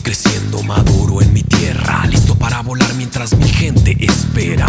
creciendo maduro en mi tierra, listo para volar mientras mi gente espera.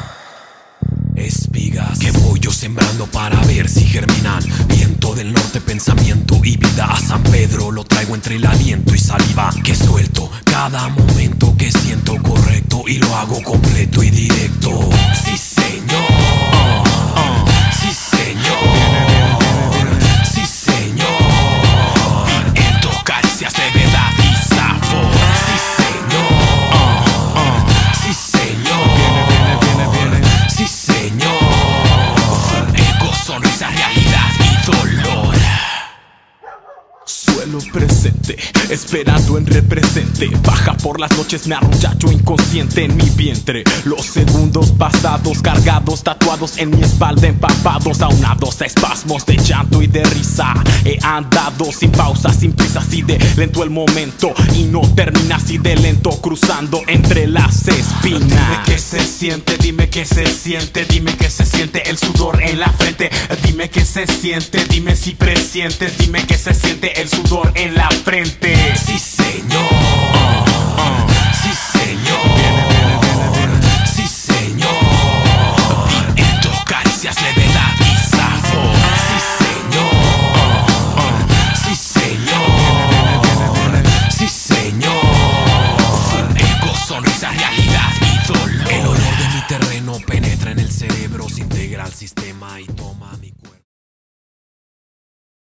Espigas que voy yo sembrando para ver si germinan. Viento del norte, pensamiento y vida. A San Pedro lo traigo entre el aliento y saliva que suelto cada momento que siento correcto y lo hago completo y directo. Sí señor, sí señor, sí señor. En tus caricias de verdad y sabor. Sí señor, sí señor, sí señor. Eco, sonrisa, realidad y dolor. Suelo presente, esperando en represente. Baja por las noches, me arrollacho inconsciente en mi vientre. Los segundos pasados, cargados, tatuados en mi espalda, empapados, aunados a espasmos de llanto y de risa. He andado sin pausa, sin prisa, así de lento el momento y no termina así de lento, cruzando entre las espinas. Dime qué se siente, dime qué se siente, dime qué se siente el sudor en la frente. Dime qué se siente, dime si presientes, dime qué se siente el sudor en la frente. Sí señor,